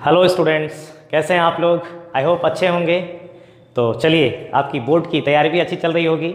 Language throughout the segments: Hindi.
हेलो स्टूडेंट्स, कैसे हैं आप लोग? आई होप अच्छे होंगे। तो चलिए, आपकी बोर्ड की तैयारी भी अच्छी चल रही होगी।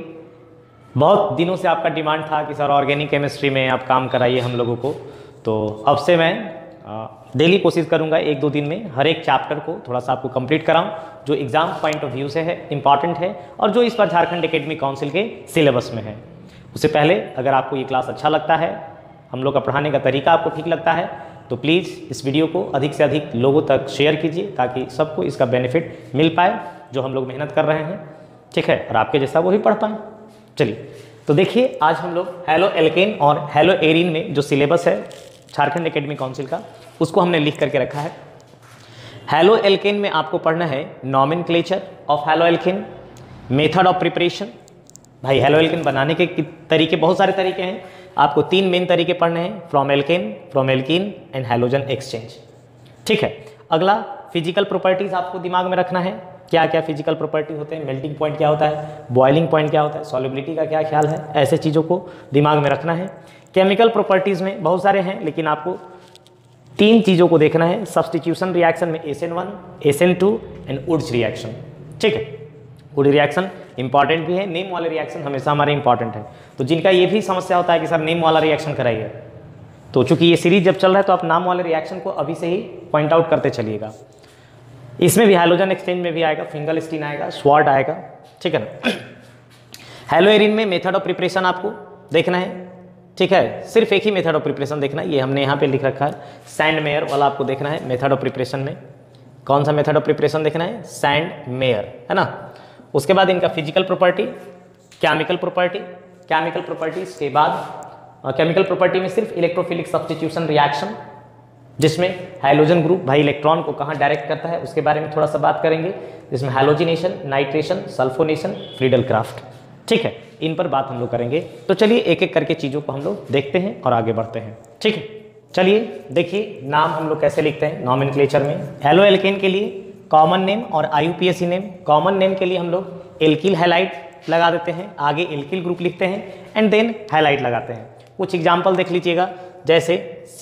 बहुत दिनों से आपका डिमांड था कि सर ऑर्गेनिक केमिस्ट्री में आप काम कराइए हम लोगों को। तो अब से मैं डेली कोशिश करूंगा 1-2 दिन में हर एक चैप्टर को थोड़ा सा आपको कंप्लीट कराऊं, जो एग्ज़ाम पॉइंट ऑफ व्यू से है, इंपॉर्टेंट है और जो इस बार झारखंड एकेडमिक काउंसिल के सिलेबस में है। उससे पहले अगर आपको ये क्लास अच्छा लगता है, हम लोग का पढ़ाने का तरीका आपको ठीक लगता है, तो प्लीज़ इस वीडियो को अधिक से अधिक लोगों तक शेयर कीजिए ताकि सबको इसका बेनिफिट मिल पाए जो हम लोग मेहनत कर रहे हैं, ठीक है, और आपके जैसा वो भी पढ़ पाएँ। चलिए, तो देखिए आज हम लोग हेलो एल्केन और हेलो एरीन में जो सिलेबस है झारखंड एकेडमिक काउंसिल का, उसको हमने लिख करके रखा है। हेलो एल्केन में आपको पढ़ना है nomenclature of haloalkane, method of preparation. भाई हेलो एल्केन बनाने के तरीके बहुत सारे तरीके हैं, आपको 3 मेन तरीके पढ़ने हैं, from alkane, from alkene and halogen exchange, ठीक है। अगला फिजिकल प्रॉपर्टीज आपको दिमाग में रखना है, क्या क्या फिजिकल प्रॉपर्टी होते हैं, मेल्टिंग पॉइंट क्या होता है, बॉइलिंग पॉइंट क्या होता है, सॉल्युबिलिटी का क्या ख्याल है, ऐसे चीज़ों को दिमाग में रखना है। केमिकल प्रॉपर्टीज़ में बहुत सारे हैं, लेकिन आपको 3 चीज़ों को देखना है। सब्स्टिट्यूशन रिएक्शन में SN1, SN2 and Wurtz reaction, ठीक है। वुड रिएक्शन इंपॉर्टेंट भी है, नेम वाले रिएक्शन हमेशा हमारे इंपॉर्टेंट है। तो जिनका ये भी समस्या होता है कि सर नेम वाला रिएक्शन कराइए, तो चूंकि ये सीरीज जब चल रहा है तो आप नाम वाले रिएक्शन को अभी से ही पॉइंट आउट करते चलिएगा। इसमें भी हाइड्रोजन एक्सचेंज में भी आएगा, फिंगलस्टीन आएगा, स्वार्ट आएगा, ठीक है ना। हेलो एरीन में मेथड ऑफ प्रिपरेशन आपको देखना है, ठीक है। सिर्फ एक ही मेथड ऑफ प्रिपरेशन देखना है, ये हमने यहाँ पे लिख रखा है, सैंड मेयर वाला आपको देखना है। मेथड ऑफ प्रिपरेशन में कौन सा मेथड ऑफ प्रिपरेशन देखना है? सैंड मेयर, है ना। उसके बाद इनका physical property, chemical property, chemical properties के बाद केमिकल प्रॉपर्टी में सिर्फ इलेक्ट्रोफिलिक सब्स्टिट्यूशन रिएक्शन, जिसमें हाइड्रोजन ग्रुप भाई इलेक्ट्रॉन को कहाँ डायरेक्ट करता है उसके बारे में थोड़ा सा बात करेंगे, जिसमें halogenation, nitration, sulphonation, Friedel Crafts, ठीक है, इन पर बात हम लोग करेंगे। तो चलिए एक एक करके चीज़ों को हम लोग देखते हैं और आगे बढ़ते हैं, ठीक है। चलिए देखिए नाम हम लोग कैसे लिखते हैं नॉमेनक्लेचर में। हेलो एल्केन के लिए कॉमन नेम और IUPAC नेम। कॉमन नेम के लिए हम लोग एल्किल हैलाइड लगा देते हैं, आगे एल्किल ग्रुप लिखते हैं एंड देन हैलाइड लगाते हैं। कुछ एग्जाम्पल देख लीजिएगा, जैसे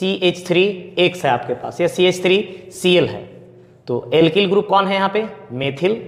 CH3X है आपके पास या CH3Cl है, तो एल्किल ग्रुप कौन है यहाँ पे? मेथिल,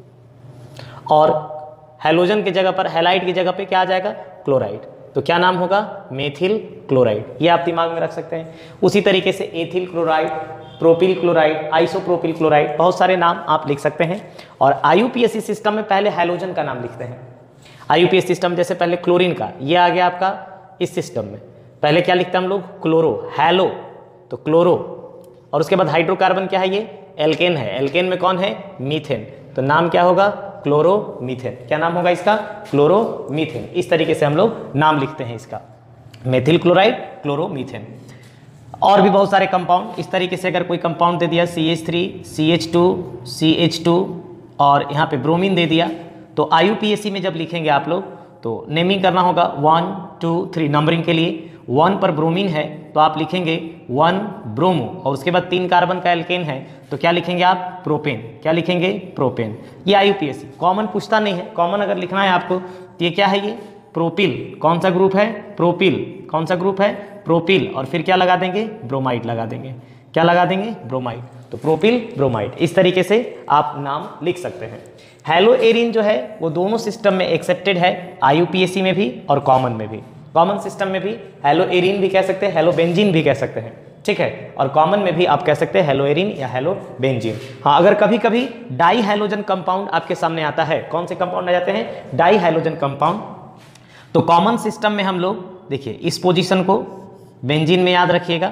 और हैलोजन की जगह पर, हैलाइड की जगह पे क्या आ जाएगा? क्लोराइड। तो क्या नाम होगा? मेथिल क्लोराइड, ये आप दिमाग में रख सकते हैं। उसी तरीके से ethyl chloride, propyl chloride, isopropyl chloride, बहुत सारे नाम आप लिख सकते हैं। और IUPAC सिस्टम में पहले हैलोजन का नाम लिखते हैं। IUPAC सिस्टम जैसे पहले क्लोरीन का, ये आ गया आपका इस सिस्टम में, पहले क्या लिखते हैं हम लोग? क्लोरो, हैलो तो क्लोरो, और उसके बाद हाइड्रोकार्बन क्या है? ये एल्केन है। एल्केन में कौन है? मीथेन, तो नाम क्या होगा? क्लोरोमीथेन। क्या नाम होगा इसका? क्लोरोमीथेन। इस तरीके से हम लोग नाम लिखते हैं इसका, मेथिल क्लोराइड, क्लोरोमीथेन। और भी बहुत सारे कंपाउंड इस तरीके से, अगर कोई कंपाउंड दे दिया CH3, CH2, CH2 और यहाँ पे ब्रोमीन दे दिया, तो IUPAC में जब लिखेंगे आप लोग तो नेमिंग करना होगा 1, 2, 3 नंबरिंग के लिए। 1 पर ब्रोमीन है तो आप लिखेंगे 1 ब्रोमो, और उसके बाद 3 कार्बन का एल्केन है तो क्या लिखेंगे आप? प्रोपेन। क्या लिखेंगे? प्रोपेन। ये IUPAC कॉमन पूछता नहीं है, कॉमन अगर लिखना है आपको तो ये क्या है? ये प्रोपिल। कौन सा ग्रुप है? प्रोपिल। कौन सा ग्रुप है? प्रोपिल। और फिर क्या लगा देंगे? ब्रोमाइड लगा देंगे। क्या लगा देंगे? ब्रोमाइड। तो प्रोपिल, ब्रोमाइड, इस तरीके से आप नाम लिख सकते हैं। हेलो एरीन जो है वो दोनों सिस्टम में एक्सेप्टेड है, IUPAC में भी और कॉमन में भी। कॉमन सिस्टम में भी हेलो एरीन भी कह सकते हैं, हेलो बेंजीन भी कह सकते हैं, ठीक है, और कॉमन में भी आप कह सकते हैं हेलो एरीन या हेलो बेंजीन। हाँ, अगर कभी कभी डाई हाइलोजन कंपाउंड आपके सामने आता है, कौन से कंपाउंड आ जाते हैं? Dihalogen compound. तो कॉमन सिस्टम में हम लोग देखिए इस पोजीशन को बेंजीन में याद रखिएगा।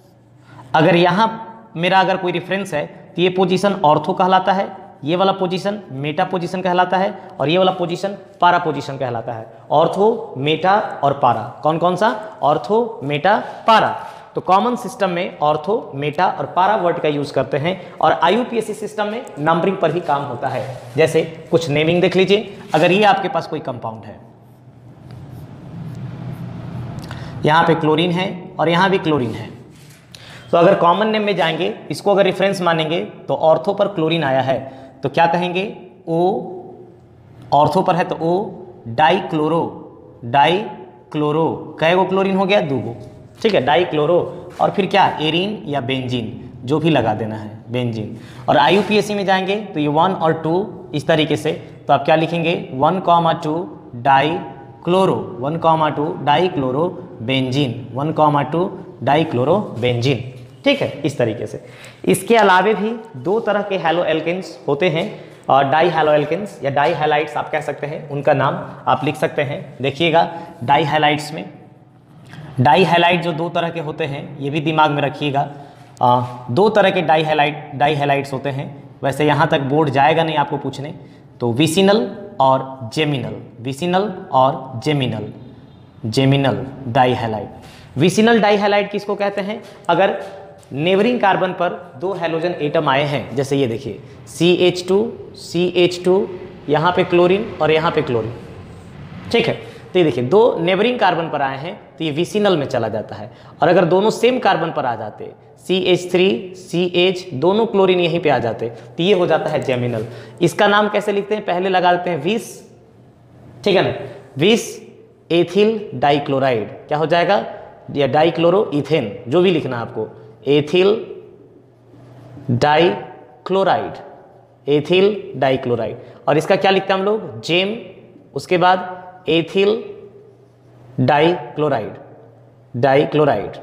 अगर यहाँ मेरा अगर कोई रेफरेंस है तो ये पोजीशन ऑर्थो कहलाता है, ये वाला पोजीशन मेटा पोजीशन कहलाता है, और ये वाला पोजीशन पारा पोजीशन कहलाता है। ऑर्थो, मेटा और पारा, कौन कौन सा? Ortho, meta, para. तो कॉमन सिस्टम में ऑर्थो, मेटा और पारा वर्ड का यूज करते हैं, और IUPAC सिस्टम में नंबरिंग पर ही काम होता है। जैसे कुछ नेमिंग देख लीजिए, अगर ये आपके पास कोई कंपाउंड है, यहाँ पे क्लोरीन है और यहाँ भी क्लोरीन है, तो अगर कॉमन नेम में जाएंगे, इसको अगर रेफरेंस मानेंगे तो ऑर्थो पर क्लोरीन आया है तो क्या कहेंगे? O, ऑर्थो पर है तो O, डाइक्लोरो, डाइक्लोरो, कई गो क्लोरीन हो गया? 2 गो, ठीक है, डाइक्लोरो। और फिर क्या? एरीन या बेंजीन। जो भी लगा देना है, बेंजीन। और IUPAC में जाएंगे तो ये 1 और 2 इस तरीके से, तो आप क्या लिखेंगे 1,2 dichloro, 1,2 dichloro benzene, 1,2 dichloro benzene. ठीक है, इस तरीके से। इसके अलावे भी 2 तरह के हैलो एल्केन्स होते हैं, और डाई हैलो एल्केन्स या डाई हैलाइड्स आप कह सकते हैं, उनका नाम आप लिख सकते हैं। देखिएगा डाई हैलाइड्स में, डाई हैलाइड जो 2 तरह के होते हैं, ये भी दिमाग में रखिएगा। 2 तरह के डाई हैलाइड्स होते हैं। वैसे यहाँ तक बोर्ड जाएगा नहीं आपको पूछने, तो विसिनल और जेमिनल, विसिनल और geminal dihalide. Vicinal dihalide किसको कहते हैं? अगर नेबरिंग कार्बन पर 2 हैलोजन एटम आए हैं, जैसे ये देखिए CH2, यहाँ पे क्लोरीन और यहाँ पे क्लोरीन। ठीक है, तो ये देखिए 2 नेबरिंग कार्बन पर आए हैं तो ये विसिनल में चला जाता है। और अगर दोनों सेम कार्बन पर आ जाते, CH3 CH, दोनों क्लोरीन यहीं पे आ जाते, तो ये हो जाता है जेमिनल। इसका नाम कैसे लिखते हैं? पहले लगा देते हैं विस, ठीक है ना, विस एथिल डाइक्लोराइड, क्या हो जाएगा, या डाइक्लोरो इथेन, जो भी लिखना है आपको, एथिल डाइक्लोराइड, एथिल डाइक्लोराइड। और इसका क्या लिखते हैं हम लोग? जेम, उसके बाद ethyl dichloride, dichloride,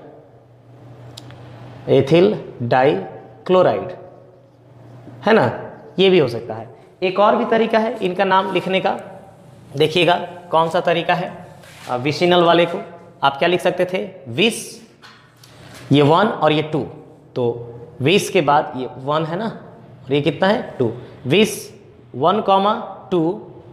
ethyl dichloride, है ना, ये भी हो सकता है। एक और भी तरीका है इनका नाम लिखने का, देखिएगा कौन सा तरीका है। विसिनल वाले को आप क्या लिख सकते थे? विस, ये 1 और ये 2, तो विस के बाद ये 1 है ना, और ये कितना है 2, विस 1,2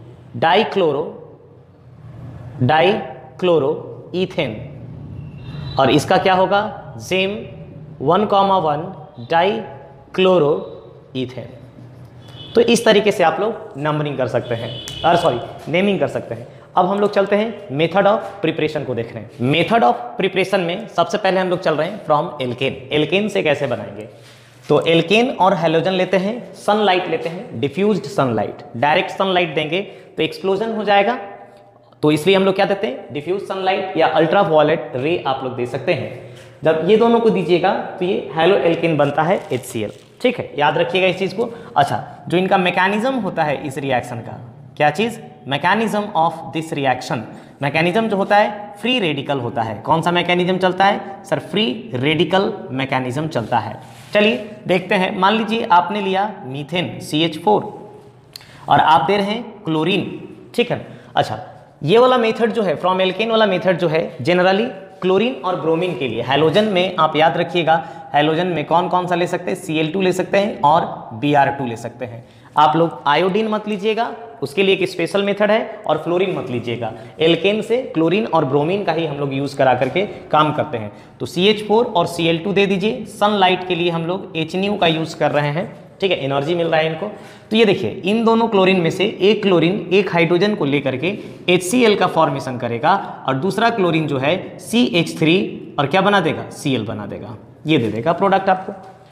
डाइक्लोरो इथेन। और इसका क्या होगा? Gem 1,1 dichloro ethane. तो इस तरीके से आप लोग नंबरिंग कर सकते हैं, नेमिंग कर सकते हैं। अब हम लोग चलते हैं मेथड ऑफ प्रिपरेशन को देख रहे हैं। मेथड ऑफ प्रिपरेशन में सबसे पहले हम लोग चल रहे हैं फ्रॉम एल्केन। एल्केन से कैसे बनाएंगे? तो एल्केन और हैलोजन लेते हैं, सनलाइट लेते हैं, डिफ्यूज्ड सनलाइट। डायरेक्ट सनलाइट देंगे तो एक्सप्लोजन हो जाएगा, तो इसलिए हम लोग क्या देते हैं? डिफ्यूज सनलाइट या अल्ट्रा वायलेट रे आप लोग दे सकते हैं। जब ये दोनों को दीजिएगा तो ये हैलो एल्केन बनता है HCl। ठीक है, याद रखिएगा इस चीज को। अच्छा, जो इनका मैकेनिज्म होता है इस रिएक्शन का, क्या चीज? Mechanism of this reaction, mechanism जो होता है फ्री रेडिकल होता है। कौन सा मैकेनिज्म चलता है सर? फ्री रेडिकल मैकेनिज्म चलता है। चलिए देखते हैं। मान लीजिए आपने लिया मीथेन CH4 और आप दे रहे हैं क्लोरीन, ठीक है। अच्छा, ये वाला मेथड जो है फ्रॉम एल्केन वाला मेथड जो है जनरली क्लोरीन और ब्रोमीन के लिए, हैलोजन में आप याद रखिएगा, हैलोजन में कौन कौन सा ले सकते हैं? Cl2 ले सकते हैं और Br2 ले सकते हैं। आप लोग आयोडीन मत लीजिएगा, उसके लिए एक स्पेशल मेथड है, और फ्लोरीन मत लीजिएगा। एल्केन से क्लोरीन और ब्रोमीन का ही हम लोग यूज करा करके काम करते हैं। तो CH4 और Cl2 दे दीजिए। सनलाइट के लिए हम लोग HNu का यूज कर रहे हैं, ठीक है, एनर्जी मिल रहा है इनको। तो ये देखिए, इन दोनों क्लोरीन में से एक क्लोरीन एक हाइड्रोजन को लेकर के HCl का फॉर्मेशन करेगा, और दूसरा क्लोरीन जो है CH3 और क्या बना देगा? Cl बना देगा। ये दे देगा प्रोडक्ट आपको।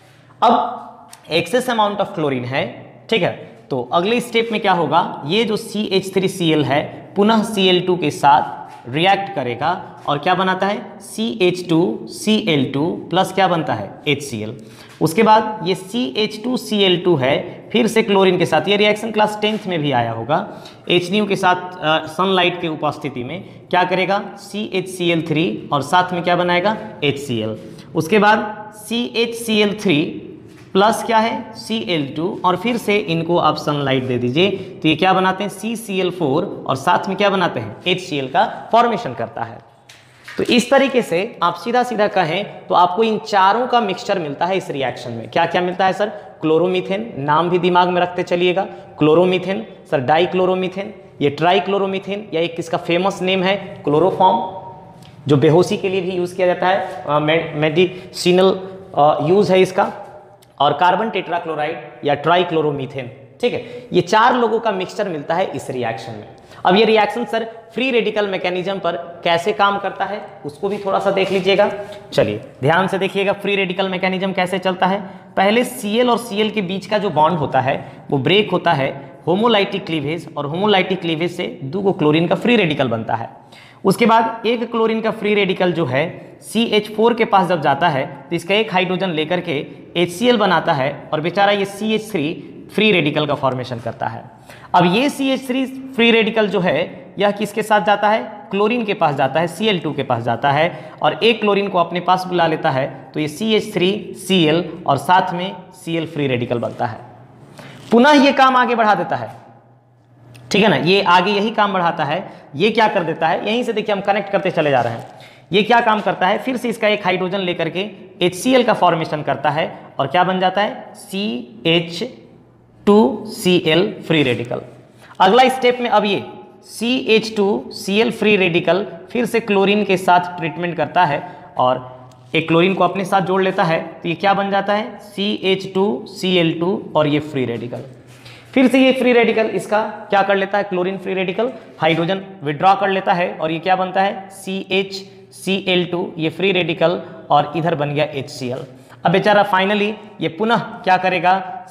अब एक्सेस अमाउंट ऑफ क्लोरीन है, ठीक है, तो अगले स्टेप में क्या होगा? ये जो CH3Cl है पुनः Cl2 के साथ रिएक्ट करेगा और क्या बनाता है? CH2Cl2 प्लस क्या बनता है? HCl। उसके बाद ये CH2Cl2 है फिर से क्लोरीन के साथ, ये रिएक्शन क्लास 10th में भी आया होगा, HNu के साथ सनलाइट की उपस्थिति में क्या करेगा? CHCl3 और साथ में क्या बनाएगा? HCl। उसके बाद CHCl3 प्लस क्या है? Cl2, और फिर से इनको आप सनलाइट दे दीजिए तो ये क्या बनाते हैं? CCl4 और साथ में क्या बनाते हैं? HCl का फॉर्मेशन करता है। तो इस तरीके से आप सीधा सीधा कहें तो आपको इन चारों का मिक्सचर मिलता है इस रिएक्शन में। क्या क्या मिलता है सर? क्लोरोमीथेन, नाम भी दिमाग में रखते चलिएगा, क्लोरोमीथेन सर, डाइक्लोरोमीथेन, ये ट्राइक्लोरोमीथेन, या एक इसका फेमस नेम है क्लोरोफॉर्म, जो बेहोशी के लिए भी यूज किया जाता है, मेडिसिनल यूज है इसका, और कार्बन टेट्राक्लोराइड या ट्राइक्लोरोमीथेन, ठीक है। ये 4 लोगों का मिक्सचर मिलता है इस रिएक्शन में। अब ये reaction sir free radical mechanism पर कैसे काम करता है उसको भी थोड़ा सा देख लीजिएगा। चलिए ध्यान से देखिएगा, फ्री रेडिकल मैकेनिज्म कैसे चलता है। पहले Cl और Cl के बीच का जो बॉन्ड होता है वो ब्रेक होता है होमोलाइटिक क्लीवेज, और होमोलाइटिक क्लीवेज से 2 क्लोरीन का फ्री रेडिकल बनता है। उसके बाद एक क्लोरीन का फ्री रेडिकल जो है CH4 के पास जब जाता है तो इसका एक हाइड्रोजन लेकर के HCl बनाता है और बेचारा ये CH3 फ्री रेडिकल का फॉर्मेशन करता है। अब ये CH3 फ्री रेडिकल जो है यह किसके साथ जाता है, क्लोरीन के पास जाता है, Cl2 के पास जाता है और एक क्लोरीन को अपने पास बुला लेता है तो ये CH3Cl और साथ में Cl फ्री रेडिकल बनता है। पुनः ये काम आगे बढ़ा देता है, ठीक है ना, ये आगे यही काम बढ़ाता है। ये क्या कर देता है, यहीं से देखिए हम कनेक्ट करते चले जा रहे हैं। ये क्या काम करता है, फिर से इसका एक हाइड्रोजन लेकर के HCl का फॉर्मेशन करता है और क्या बन जाता है, CH2Cl फ्री रेडिकल। अगला स्टेप में अब ये CH2Cl फ्री रेडिकल फिर से क्लोरीन के साथ ट्रीटमेंट करता है और एक क्लोरीन को अपने साथ जोड़ लेता है तो ये क्या बन जाता है, CH2Cl2 और ये फ्री रेडिकल। फिर से ये फ्री रेडिकल इसका क्या कर लेता है, chlorine free radical hydrogen withdraw कर लेता है और ये क्या बनता है, CHCl2 ये फ्री रेडिकल और इधर बन गया HCl। अब बेचारा फाइनली ये पुनः क्या करेगा,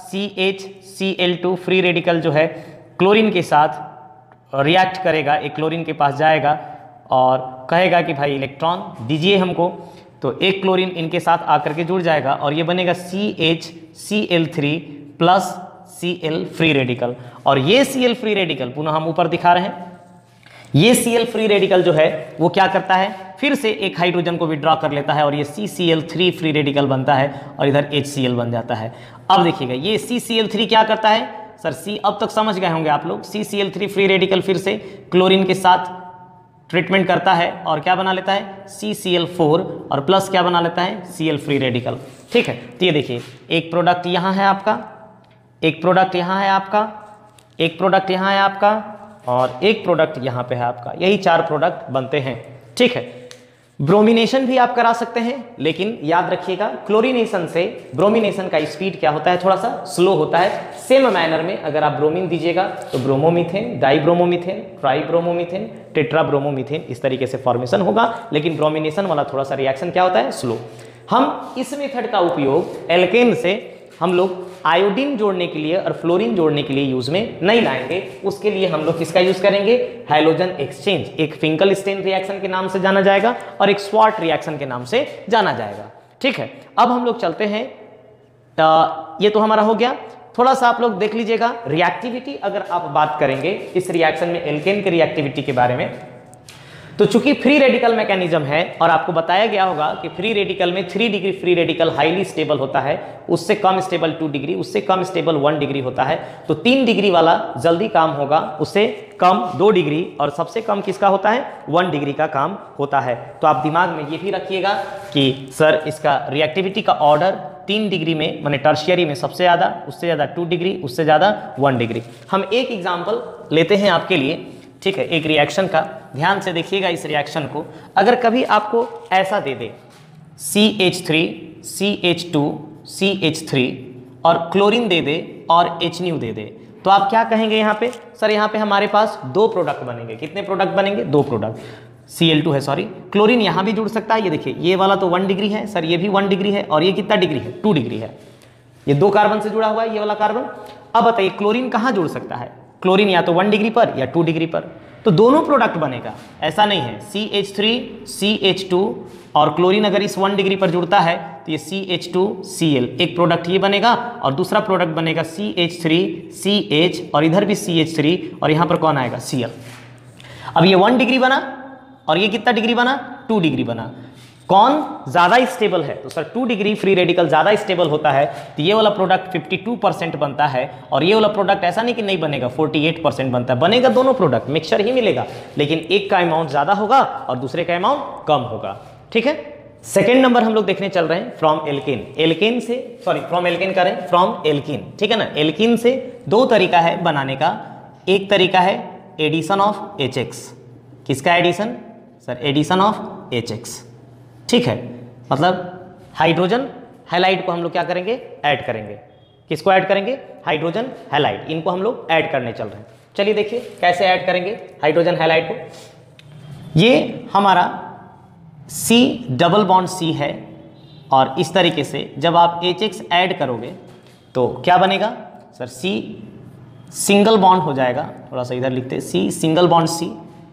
CHCl2 फ्री रेडिकल जो है क्लोरीन के साथ रिएक्ट करेगा, एक क्लोरीन के पास जाएगा और कहेगा कि भाई इलेक्ट्रॉन दीजिए हमको, तो एक क्लोरीन इनके साथ आकर के जुड़ जाएगा और ये बनेगा CHCl3 plus Cl free radical. और ये Cl फ्री रेडिकल पुनः हम ऊपर दिखा रहे हैं, ये Cl फ्री रेडिकल जो है वो क्या करता है, फिर से एक हाइड्रोजन को विड्रॉ कर लेता है और ये CCl3 फ्री रेडिकल बनता है और इधर HCl बन जाता है। अब देखिएगा ये CCl3 क्या करता है, सर C अब तक समझ गए होंगे आप लोग, CCl3 फ्री रेडिकल फिर से क्लोरीन के साथ ट्रीटमेंट करता है और क्या बना लेता है, CCl4 और प्लस क्या बना लेता है, Cl फ्री रेडिकल। ठीक है, तो ये देखिए एक प्रोडक्ट यहाँ है आपका, एक प्रोडक्ट यहाँ है आपका, एक प्रोडक्ट यहाँ है आपका और एक प्रोडक्ट यहाँ पे है आपका, यही 4 प्रोडक्ट बनते हैं। ठीक है, ब्रोमिनेशन भी आप करा सकते हैं, लेकिन याद रखिएगा क्लोरीनेशन से ब्रोमिनेशन का स्पीड क्या होता है, थोड़ा सा स्लो होता है। सेम मैनर में अगर आप ब्रोमीन दीजिएगा तो ब्रोमोमीथेन, डाइब्रोमोमीथेन, ट्राइब्रोमोमीथेन, टेट्राब्रोमोमीथेन इस तरीके से फॉर्मेशन होगा, लेकिन ब्रोमिनेशन वाला थोड़ा सा रिएक्शन क्या होता है, स्लो। हम इस मेथड का उपयोग एल्केन से हम लोग आयोडीन जोड़ने के लिए और फ्लोरीन जोड़ने के लिए यूज में नहीं लाएंगे। उसके लिए हम लोग किसका यूज करेंगे, हैलोजन एक्सचेंज। एक फिंकल स्टेन रिएक्शन के नाम से जाना जाएगा और एक स्वार्ट रिएक्शन के नाम से जाना जाएगा। ठीक है, अब हम लोग चलते हैं, ये तो हमारा हो गया। थोड़ा सा आप लोग देख लीजिएगा रिएक्टिविटी, अगर आप बात करेंगे इस रिएक्शन में एल्केन की रिएक्टिविटी के बारे में, तो चूंकि फ्री रेडिकल मैकेनिज्म है और आपको बताया गया होगा कि फ्री रेडिकल में 3 degree free radical highly stable होता है, उससे कम स्टेबल 2 डिग्री, उससे कम स्टेबल 1 डिग्री होता है, तो 3 डिग्री वाला जल्दी काम होगा, उससे कम 2 डिग्री और सबसे कम किसका होता है, 1 डिग्री का काम होता है। तो आप दिमाग में ये भी रखिएगा कि सर इसका रिएक्टिविटी का ऑर्डर 3 डिग्री में, माने टर्शियरी में सबसे ज़्यादा, उससे ज़्यादा 2 डिग्री, उससे ज़्यादा 1 डिग्री। हम एक एग्जाम्पल लेते हैं आपके लिए, ठीक है, एक रिएक्शन का, ध्यान से देखिएगा इस रिएक्शन को। अगर कभी आपको ऐसा दे दे CH3, CH2, CH3 और क्लोरीन दे दे और HNu दे दे, तो आप क्या कहेंगे यहाँ पे, सर यहाँ पे हमारे पास 2 प्रोडक्ट बनेंगे। कितने प्रोडक्ट बनेंगे, 2 प्रोडक्ट। Cl2 है, सॉरी, क्लोरीन यहाँ भी जुड़ सकता है। ये देखिए ये वाला तो 1 डिग्री है सर, ये भी 1 डिग्री है और ये कितना डिग्री है, 2 डिग्री है। ये 2 कार्बन से जुड़ा हुआ है ये वाला कार्बन। अब बताइए क्लोरीन कहाँ जुड़ सकता है, क्लोरीन या तो 1 डिग्री पर या 2 डिग्री पर, तो दोनों प्रोडक्ट बनेगा, ऐसा नहीं है। CH3, CH2 और क्लोरीन अगर इस 1 डिग्री पर जुड़ता है तो ये CH2Cl एक प्रोडक्ट ये बनेगा और दूसरा प्रोडक्ट बनेगा CH3CH और इधर भी CH3 और यहाँ पर कौन आएगा, Cl। अब ये 1 डिग्री बना और ये कितना डिग्री बना, 2 डिग्री बना। कौन ज़्यादा स्टेबल है, तो सर 2 डिग्री फ्री रेडिकल ज़्यादा स्टेबल होता है, तो ये वाला प्रोडक्ट 52% बनता है और ये वाला प्रोडक्ट ऐसा नहीं कि नहीं बनेगा, 48% बनता है। बनेगा दोनों प्रोडक्ट, मिक्सचर ही मिलेगा, लेकिन एक का अमाउंट ज़्यादा होगा और दूसरे का अमाउंट कम होगा। ठीक है, सेकेंड नंबर हम लोग देखने चल रहे हैं फ्रॉम एल्केन। एल्केन से, सॉरी फ्रॉम एल्केन करें, फ्रॉम एल्कीन, ठीक है ना। एल्कीन से 2 तरीका है बनाने का। एक तरीका है एडिशन ऑफ HX। किसका addition, sir addition of HX, ठीक है, मतलब हाइड्रोजन हैलाइड को हम लोग क्या करेंगे, ऐड करेंगे। किसको ऐड करेंगे, हाइड्रोजन हैलाइड, इनको हम लोग ऐड करने चल रहे हैं। चलिए देखिए कैसे ऐड करेंगे हाइड्रोजन हैलाइड को। ये हमारा C डबल बॉन्ड C है और इस तरीके से जब आप HX ऐड करोगे तो क्या बनेगा, सर सिंगल बॉन्ड हो जाएगा, थोड़ा सा इधर लिखते हैं सी, सिंगल बॉन्ड सी,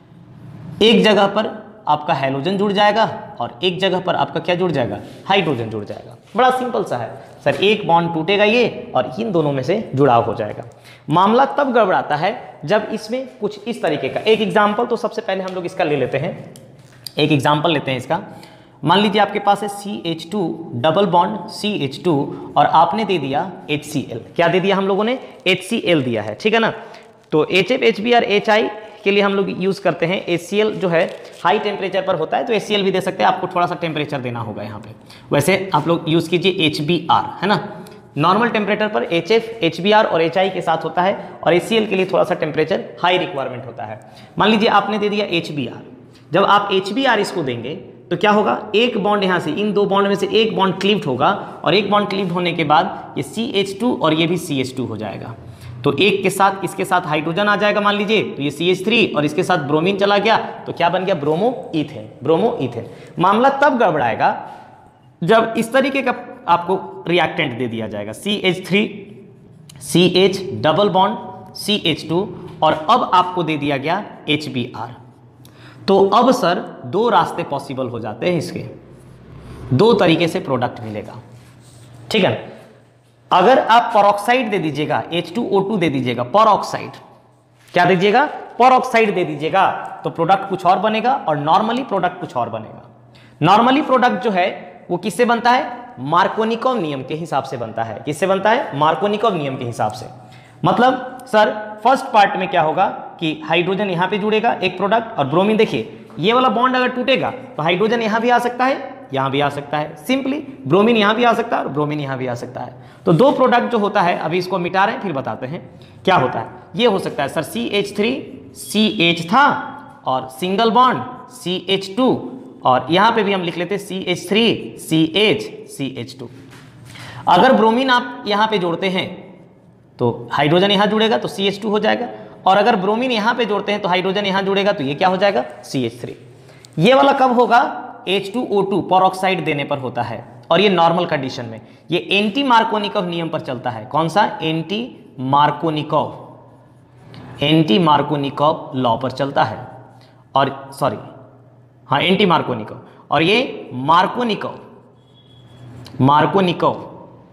एक जगह पर आपका हैलोजन जुड़ जाएगा और एक जगह पर आपका क्या जुड़ जाएगा, हाइड्रोजन जुड़ जाएगा। बड़ा सिंपल सा है सर, एक बॉन्ड टूटेगा ये और इन दोनों में से जुड़ाव हो जाएगा। मामला तब गड़बड़ाता है जब इसमें कुछ इस तरीके का, एक एग्जाम्पल तो सबसे पहले हम लोग इसका ले लेते हैं, एक एग्जाम्पल लेते हैं इसका। मान लीजिए आपके पास है CH2 डबल बॉन्ड CH2 और आपने दे दिया HCl। क्या दे दिया हम लोगों ने, HCl दिया है, ठीक है ना। तो HF HBr HI के लिए हम लोग यूज़ करते हैं, HCl जो है हाई टेम्परेचर पर होता है तो HCl भी दे सकते हैं, आपको थोड़ा सा टेम्परेचर देना होगा यहाँ पे। वैसे आप लोग यूज़ कीजिए HBr, है ना। नॉर्मल टेम्परेचर पर HF HBr और HI के साथ होता है और HCl के लिए थोड़ा सा टेम्परेचर हाई रिक्वायरमेंट होता है। मान लीजिए आपने दे दिया HBr, जब आप HBr इसको देंगे तो क्या होगा, एक बॉन्ड यहाँ से, इन दो बॉन्ड में से एक बॉन्ड क्लीव्ड होगा और एक बॉन्ड क्लीव्ड होने के बाद ये CH2 और ये भी CH2 हो जाएगा। तो एक के साथ इसके साथ हाइड्रोजन आ जाएगा, मान लीजिए तो ये CH3 और इसके साथ ब्रोमीन चला गया तो क्या बन गया, ब्रोमो ईथेन, ब्रोमो ईथेन। मामला तब गड़बड़ाएगा जब इस तरीके का आपको रिएक्टेंट दे दिया जाएगा, CH3 CH double bond CH2 और अब आपको दे दिया गया HBr। तो अब सर दो रास्ते पॉसिबल हो जाते हैं इसके, दो तरीके से प्रोडक्ट मिलेगा, ठीक है। अगर आप परऑक्साइड दे दीजिएगा, H2O2 दे दीजिएगा, परऑक्साइड, क्या दीजिएगा, परऑक्साइड दे दीजिएगा, तो प्रोडक्ट कुछ और बनेगा और नॉर्मली प्रोडक्ट कुछ और बनेगा। नॉर्मली प्रोडक्ट जो है वो किससे बनता है, मार्कोनिकॉव नियम के हिसाब से बनता है। किससे बनता है, मार्कोनिकॉव नियम के हिसाब से। मतलब सर फर्स्ट पार्ट में क्या होगा कि हाइड्रोजन यहाँ पे जुड़ेगा एक प्रोडक्ट और ब्रोमीन, देखिए ये वाला बॉन्ड अगर टूटेगा तो हाइड्रोजन यहाँ भी आ सकता है, यहाँ भी आ सकता है, सिंपली ब्रोमीन यहाँ भी आ सकता है और ब्रोमीन यहाँ भी आ सकता है। तो दो प्रोडक्ट जो होता है, अभी इसको मिटा रहे हैं फिर बताते हैं क्या होता है। ये हो सकता है सर CH3 CH था और सिंगल बॉन्ड CH2 और यहाँ पे भी हम लिख लेते हैं CH3 CH CH2। अगर ब्रोमीन आप यहाँ पे जोड़ते हैं तो हाइड्रोजन यहाँ जुड़ेगा तो CH2 हो जाएगा और अगर ब्रोमीन यहाँ पे जोड़ते हैं तो हाइड्रोजन यहाँ जुड़ेगा तो ये क्या हो जाएगा, CH3। ये वाला कब होगा, H2O2 परऑक्साइड देने पर होता है और ये नॉर्मल कंडीशन में, ये एंटी मार्कोनिकॉव नियम पर चलता है। कौन सा, एंटी मार्कोनिकॉव लॉ पर चलता है और सॉरी हाँ एंटी मार्कोनिकॉव, और ये मार्कोनिकॉव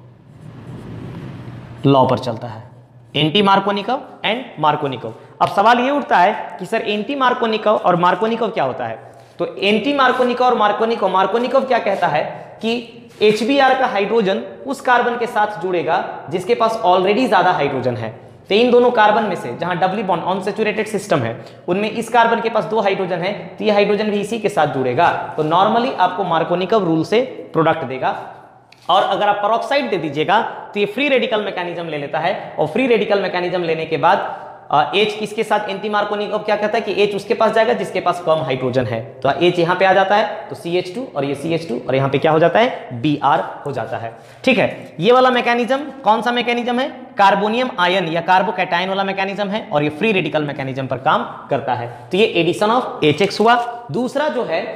लॉ पर चलता है, एंटी मार्कोनिकॉव एंड मार्कोनिकॉव। अब सवाल ये उठता है कि सर एंटी मार्कोनिकॉव और मार्कोनिकॉव क्या होता है। तो एंटी मार्कोनिकॉव और मार्कोनिकॉव क्या कहता है कि HBr का हाइड्रोजन उस कार्बन के साथ जुड़ेगा जिसके पास ऑलरेडी ज्यादा हाइड्रोजन है। तो इन दोनों कार्बन में से जहां डबली बॉन्ड अनसैचुरेटेड सिस्टम है उनमें इस कार्बन के पास दो हाइड्रोजन है तो ये हाइड्रोजन भी इसी के साथ जुड़ेगा, तो नॉर्मली आपको मार्कोनिकॉव रूल से प्रोडक्ट देगा। और अगर आप परऑक्साइड दे दीजिएगा तो ये फ्री रेडिकल मैकेनिज्म ले लेता है और फ्री रेडिकल मैकेनिज्म लेने के बाद H किसके साथ, एंटी मार्कोनिकॉव क्या कहता है कि H उसके पास जाएगा जिसके पास कम हाइड्रोजन है, तो H यहाँ पे आ जाता है तो CH2 और ये CH2 और यहाँ पे क्या हो जाता है, Br हो जाता है। ठीक है, ये वाला मैकेनिज्म कौन सा मैकेनिज्म है, कार्बोनियम आयन या कार्बोकैटायन वाला मैकेनिज्म है और ये फ्री रेडिकल मैकेनिज्म पर काम करता है। तो ये एडिशन ऑफ HX हुआ। दूसरा जो है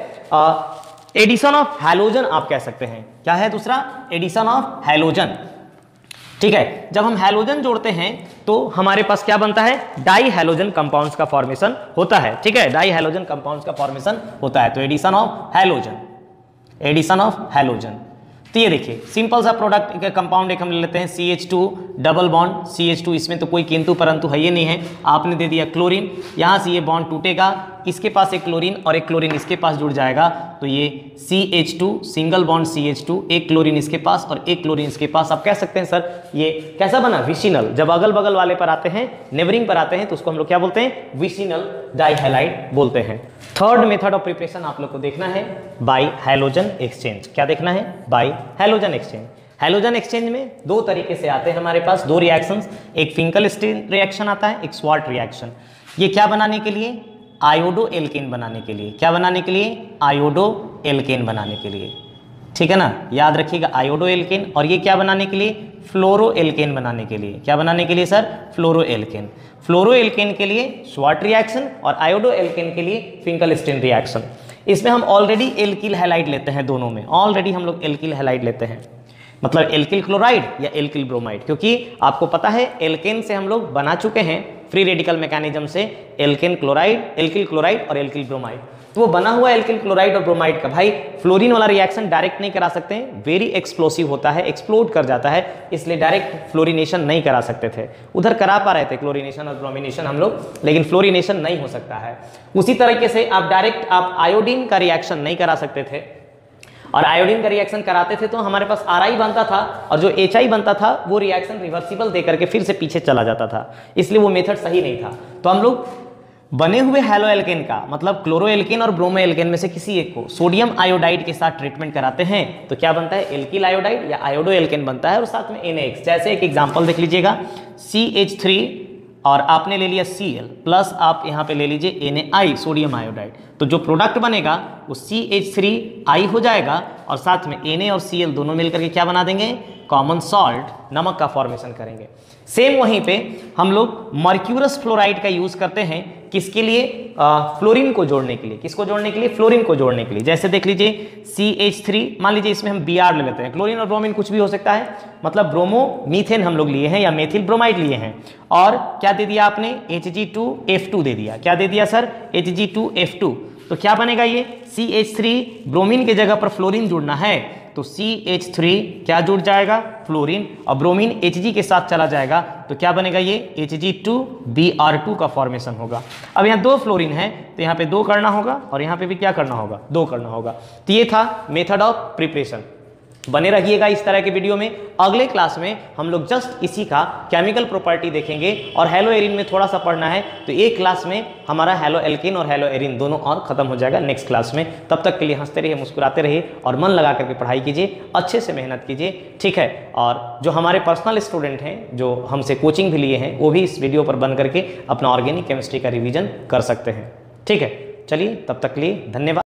एडिशन ऑफ हैलोजन आप कह सकते हैं। क्या है दूसरा, एडिशन ऑफ हैलोजन। ठीक है, जब हम हैलोजन जोड़ते हैं तो हमारे पास क्या बनता है, डाई हैलोजन कंपाउंड्स का फॉर्मेशन होता है। ठीक है, डाई हैलोजन कंपाउंड्स का फॉर्मेशन होता है, तो addition of halogen, addition of halogen. तो ये देखिए सिंपल सा प्रोडक्ट कंपाउंड एक हम ले लेते हैं CH2 डबल बॉन्ड CH2, इसमें तो कोई किंतु परंतु है ये नहीं है, आपने दे दिया क्लोरीन, यहाँ से ये बॉन्ड टूटेगा, इसके पास एक क्लोरीन और एक क्लोरीन इसके पास जुड़ जाएगा, तो ये CH2 सिंगल बॉन्ड CH2, एक क्लोरीन इसके पास और एक क्लोरीन इसके पास। आप कह सकते हैं सर ये कैसा बना, विसिनल। जब अगल बगल वाले पर आते हैं, नेबरिंग पर आते हैं, तो उसको हम लोग क्या बोलते हैं, विसिनल डाइहैलाइड बोलते हैं। थर्ड मेथड ऑफ प्रिपरेशन आप लोग को देखना है बाय हैलोजन एक्सचेंज। क्या देखना है, by halogen exchange. Halogen exchange में दो तरीके से आते हैं हमारे पास, दो रिएक्शंस, एक फिंकलस्टीन रिएक्शन आता है, एक स्वार्ट रिएक्शन। ये क्या बनाने के लिए, आयोडो एल्केन बनाने के लिए। क्या बनाने के लिए, आयोडो एल्केन बनाने के लिए। ठीक है ना, याद रखिएगा आयोडो एल्केन। और ये क्या बनाने के लिए, फ्लोरो एल्केन बनाने के लिए। क्या बनाने के लिए sir, fluoro alkane. Fluoro alkane के लिए स्वार्ट रिएक्शन और आयोडो एल्केन के लिए फिंकलस्टीन रिएक्शन। इसमें हम ऑलरेडी एल्किल हैलाइड लेते हैं, दोनों में ऑलरेडी हम लोग एल्किल हैलाइड लेते हैं। मतलब एल्किल क्लोराइड या एल्किल ब्रोमाइड, क्योंकि आपको पता है एल्केन से हम लोग बना चुके हैं फ्री रेडिकल मैकेनिज्म से एल्केन क्लोराइड, एल्किल क्लोराइड और एल्किल ब्रोमाइड। तो वो बना हुआ एल्किल क्लोराइड और ब्रोमाइड का भाई फ्लोरीन वाला रिएक्शन डायरेक्ट नहीं करा सकते हैं, वेरी एक्सप्लोसिव होता है, एक्सप्लोड कर जाता है, इसलिए डायरेक्ट फ्लोरिनेशन नहीं करा सकते थे। उधर करा पा रहे थे क्लोरिनेशन और ब्रोमिनेशन हम लोग, लेकिन फ्लोरिनेशन नहीं हो सकता है। उसी तरीके से आप डायरेक्ट आप आयोडीन का रिएक्शन नहीं करा सकते थे, और आयोडीन का रिएक्शन कराते थे तो हमारे पास Ri बनता था और जो HI बनता था वो रिएक्शन रिवर्सिबल देकर के फिर से पीछे चला जाता था, इसलिए वो मेथड सही नहीं था। तो हम लोग बने हुए हैलो एल्केन का मतलब क्लोरो एल्केन और ब्रोमो एल्केन में से किसी एक को सोडियम आयोडाइड के साथ ट्रीटमेंट कराते हैं तो क्या बनता है, एल्किल आयोडाइड या आयोडो एल्केन बनता है, और साथ में NaX। जैसे एक एग्जांपल देख लीजिएगा, CH3 और आपने ले लिया Cl प्लस आप यहाँ पे ले लीजिए NaI सोडियम आयोडाइड, तो जो प्रोडक्ट बनेगा वो CH3I हो जाएगा और साथ में Na और Cl दोनों मिलकर के क्या बना देंगे, कॉमन सॉल्ट, नमक का फॉर्मेशन करेंगे। सेम वहीं पे हम लोग मर्क्यूरस फ्लोराइड का यूज करते हैं, किसके लिए, फ्लोरीन को जोड़ने के लिए। किसको जोड़ने के लिए, फ्लोरीन को जोड़ने के लिए। जैसे देख लीजिए CH3, मान लीजिए इसमें हम Br ले लेते हैं, क्लोरीन और ब्रोमीन कुछ भी हो सकता है, मतलब ब्रोमो मीथेन हम लोग लिए हैं या मेथिल ब्रोमाइड लिए हैं, और क्या दे दिया आपने, Hg2F2 दे दिया। क्या दे दिया सर, Hg2F2। तो क्या बनेगा ये, CH3 ब्रोमीन के जगह पर फ्लोरीन जुड़ना है तो CH3 क्या जुड़ जाएगा, फ्लोरीन, और ब्रोमीन Hg के साथ चला जाएगा तो क्या बनेगा, ये Hg2Br2 का फॉर्मेशन होगा। अब यहाँ दो फ्लोरीन है तो यहाँ पे दो करना होगा और यहाँ पे भी क्या करना होगा, दो करना होगा। तो ये था मेथड ऑफ प्रिपरेशन। बने रहिएगा इस तरह के वीडियो में। अगले क्लास में हम लोग जस्ट इसी का केमिकल प्रॉपर्टी देखेंगे और हेलो एरिन में थोड़ा सा पढ़ना है, तो एक क्लास में हमारा हेलो एल्केन और हेलो एरिन दोनों और खत्म हो जाएगा नेक्स्ट क्लास में। तब तक के लिए हंसते रहिए, मुस्कुराते रहिए और मन लगा करके पढ़ाई कीजिए, अच्छे से मेहनत कीजिए, ठीक है। और जो हमारे पर्सनल स्टूडेंट हैं जो हमसे कोचिंग भी लिए हैं वो भी इस वीडियो पर बन करके अपना ऑर्गेनिक केमिस्ट्री का रिविजन कर सकते हैं, ठीक है। चलिए तब तक के लिए धन्यवाद।